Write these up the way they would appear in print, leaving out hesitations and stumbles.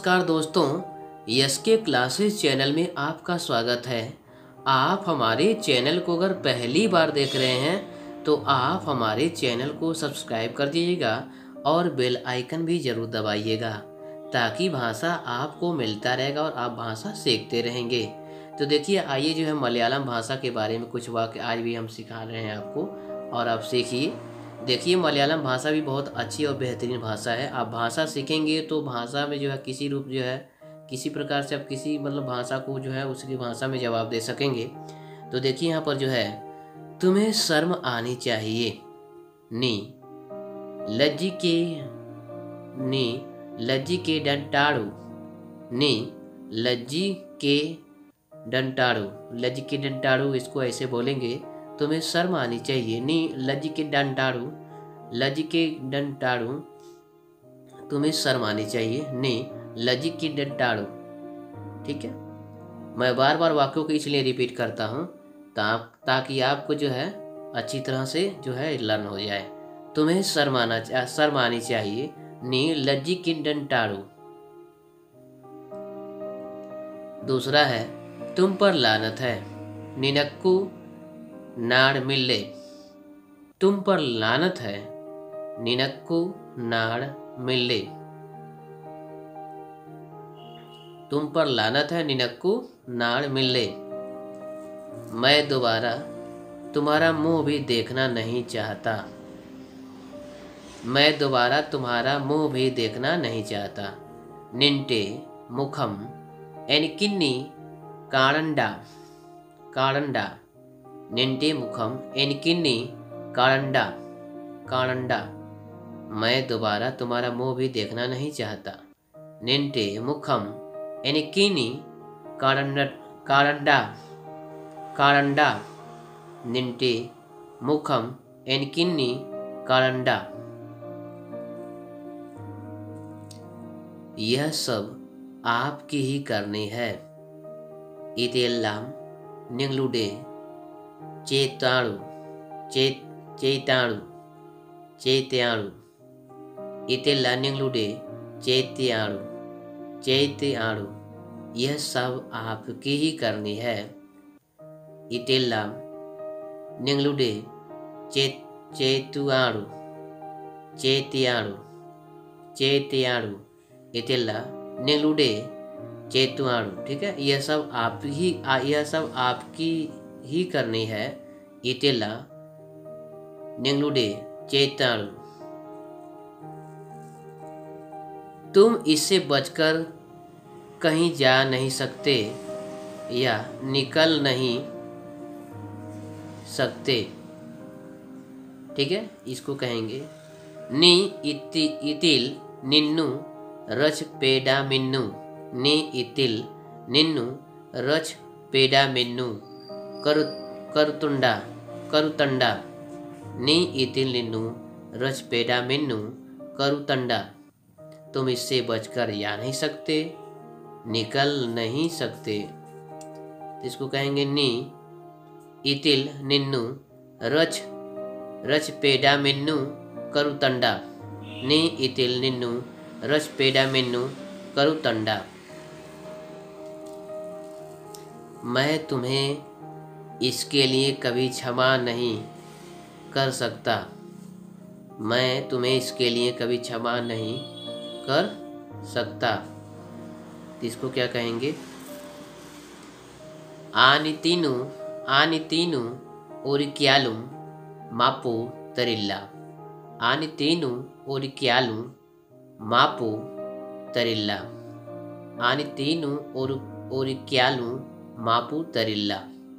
नमस्कार दोस्तों, यस के क्लासेस चैनल में आपका स्वागत है। आप हमारे चैनल को अगर पहली बार देख रहे हैं तो आप हमारे चैनल को सब्सक्राइब कर दीजिएगा और बेल आइकन भी ज़रूर दबाइएगा ताकि भाषा आपको मिलता रहेगा और आप भाषा सीखते रहेंगे। तो देखिए, आइए जो है मलयालम भाषा के बारे में कुछ वाक्य आज भी हम सिखा रहे हैं आपको और आप सीखिए। देखिए, मलयालम भाषा भी बहुत अच्छी और बेहतरीन भाषा है। आप भाषा सीखेंगे तो भाषा में जो है किसी रूप जो है किसी प्रकार से आप किसी भाषा को जो है उसकी भाषा में जवाब दे सकेंगे। तो देखिए यहाँ पर जो है, तुम्हें शर्म आनी चाहिए। नी लज्जी के डंटाड़ू। नी लज्जी के डंटाड़ू इसको ऐसे बोलेंगे, तुम्हें शर्म आनी चाहिए। नी लज्जी के डंटाड़ू तुम्हें शर्म आनी चाहिए। नी लज्जी के डंटाड़ू। ठीक है, मैं बार बार वाक्यों को इसलिए रिपीट करता हूँ ताकि आपको जो है अच्छी तरह से जो है लर्न हो जाए। तुम्हें शर्म आनी चाहिए। नी लज्जी के डंटाड़ू। दूसरा है, तुम पर लानत है। निनक्कू नाड़ मिल्ले। तुम पर लानत है। निनक्कू नाड़ मिल्ले। तुम पर लानत है। निनक्कू नाड़ मिल्ले। मैं दोबारा तुम्हारा मुंह भी देखना नहीं चाहता। मैं दोबारा तुम्हारा मुंह भी देखना नहीं चाहता। निंटे मुखम एनकिन्नी काड़ंडा। निंटे मुखम एनकिन्नी काड़ंडा। मैं दोबारा तुम्हारा मुंह भी देखना नहीं चाहता। निंटे मुखम एनकिन्नी काड़ंडा। निंटे मुखम एनकिन्नी काड़ंडा। यह सब आपकी ही करनी है। इतेल्लाम निंगलुडे चेताणु। इतेल्ला निंगलुडे चेत्याणु। यह सब आपकी ही करनी है। इतेल्लाम निंगलुडे चेत्याणु। इतेल्ला निंगलुडे चेतुआणु। ठीक है, यह सब आपकी ही करनी है। इतेल्ला निंगलुडे चेताणु। तुम इससे बचकर कहीं जा नहीं सकते या निकल नहीं सकते। ठीक है, इसको कहेंगे नी इतिल निन्नु रच पेडा मिन्नु। नी इतिल निन्नु रच पेडा मिन्नु करुतंडा। नी इतिल निन्नु रच पेडा मिन्नु करुतंडा। तुम इससे बचकर जा नहीं सकते, निकल नहीं सकते। इसको कहेंगे नी इतिल निन्नु रच पेडा मिन्नु करुतंडा। नी इतिल निन्नु रच पेडा मिन्नु करुतंडा। मैं तुम्हें इसके लिए कभी क्षमा नहीं कर सकता। मैं तुम्हें इसके लिए कभी क्षमा नहीं कर सकता। इसको क्या कहेंगे? आनितीनु ओरिक्यालुम मापू तरिल्ला। आनितीनु ओरिक्यालुम मापू तरिल्ला। आनितीनु ओरिक्यालुम मापू तरिल्ला।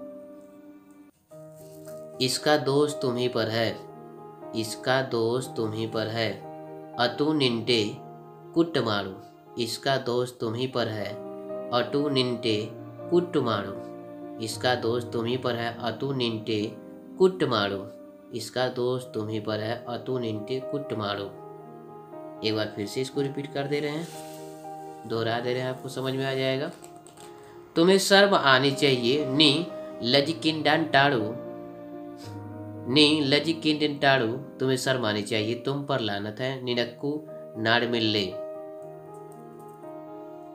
इसका दोष तुम्ही पर है। इसका दोष तुम्ही पर है। अतु निंटे कुट्टमाड़ू। इसका दोष तुम्ही पर है। अटू निंटे कुट्टमाड़ू। इसका दोष तुम्ही पर है। अतु निंटे कुट्टमाड़ू। इसका दोष तुम्ही पर है। अतु निंटे कुट्टमाड़ू। एक बार फिर से इसको रिपीट कर दे रहे हैं, दोहरा दे रहे हैं, आपको समझ में आ जाएगा। तुम्हें शर्म आनी चाहिए। नी लजिकिंडांटाड़ू। नी लजिकिंडांटाड़ू। तुम्हें शर्म आनी चाहिए। तुम पर लानत है। निनक्कू नाड़ मिल्ले।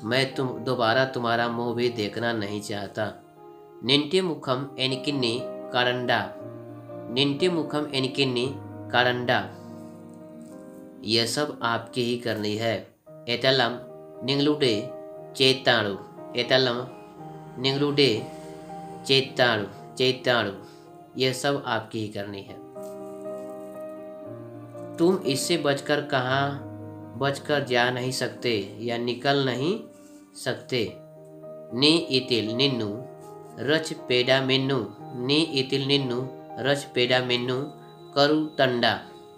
मैं तुम दोबारा तुम्हारा मुंह भी देखना नहीं चाहता। निंटे मुखम एनिकिन्नी कारंडा, निंटे मुखम एनिकिन्नी कारंडा, यह सब आपकी ही करनी है। एतलम निंगलुडे चेताणु, एतलम निंगलुडे चेताणु, चेताणु, यह सब आपकी ही करनी है। तुम इससे बचकर जा नहीं सकते या निकल नहीं सकते। नी इतिल निन्नु रच पेडा मिन्नु, नी इतिल निन्नु रच पेडा मिन्नु करु तंडा,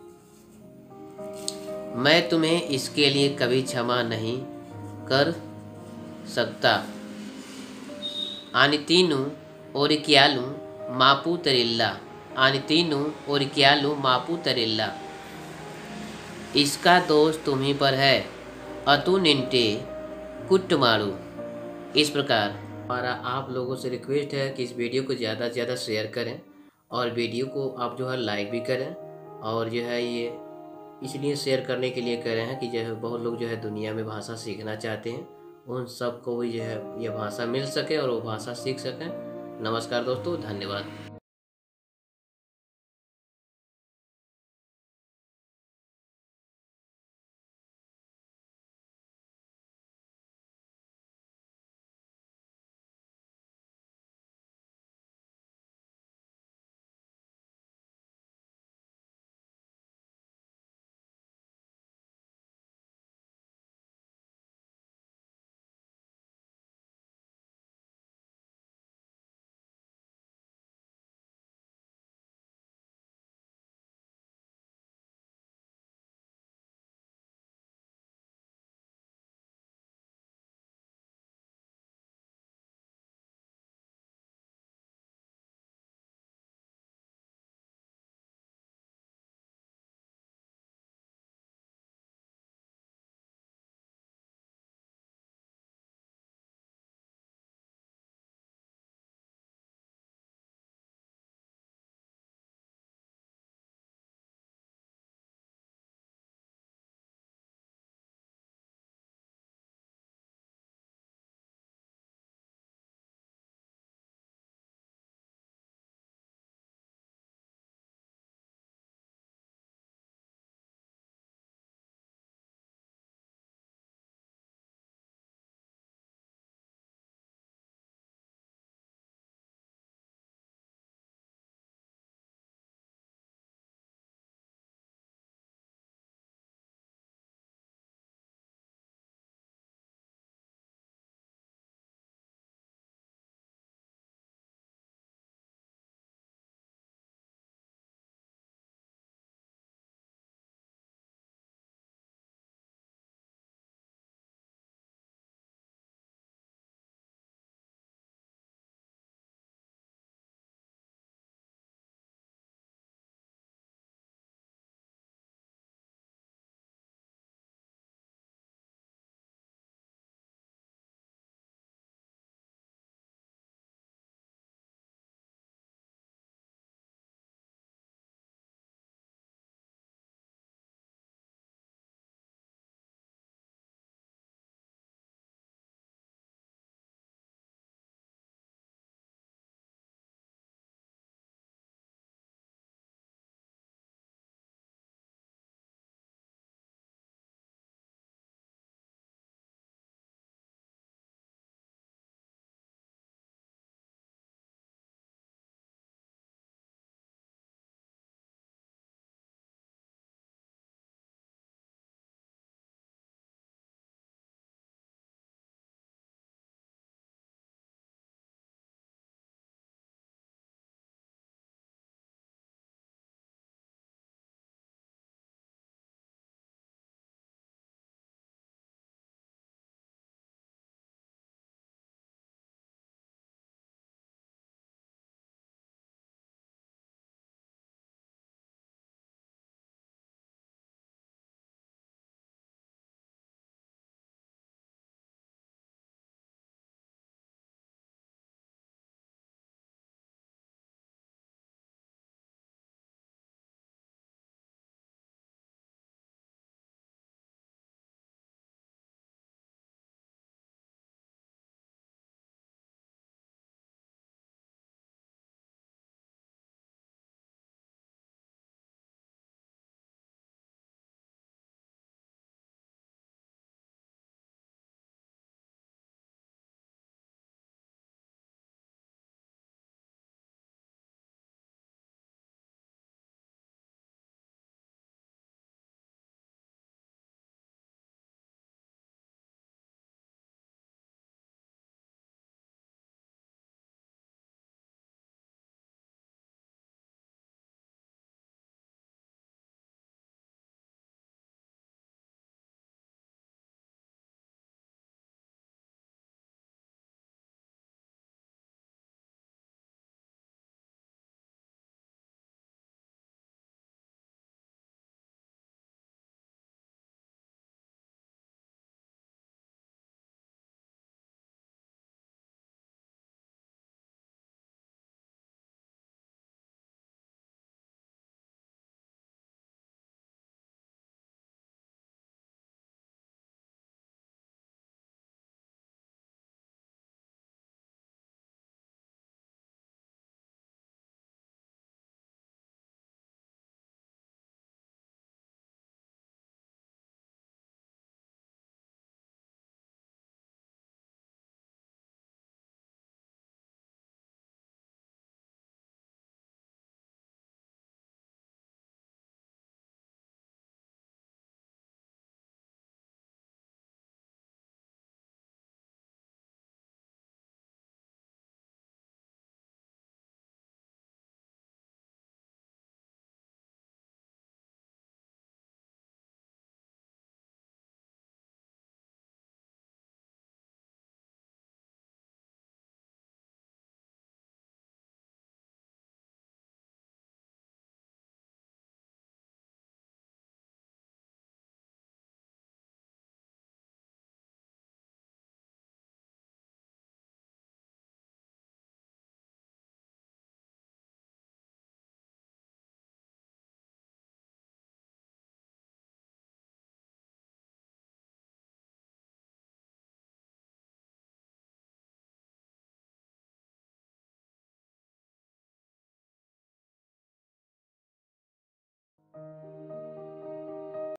मैं तुम्हें इसके लिए कभी क्षमा नहीं कर सकता। आनितीनु ओरिक्यालु मापू तरिल्ला, आनितीनु ओरिक्यालु मापू तरिल्ला, इसका दोष तुम्ही पर है। अतु निंटे कुट्टमारू। इस प्रकार हमारा आप लोगों से रिक्वेस्ट है कि इस वीडियो को ज़्यादा से ज़्यादा शेयर करें और वीडियो को आप जो है लाइक भी करें। और जो है ये इसलिए शेयर करने के लिए कह रहे हैं कि जो है बहुत लोग जो है दुनिया में भाषा सीखना चाहते हैं, उन सबको भी जो है ये भाषा मिल सके और वो भाषा सीख सकें। नमस्कार दोस्तों, धन्यवाद।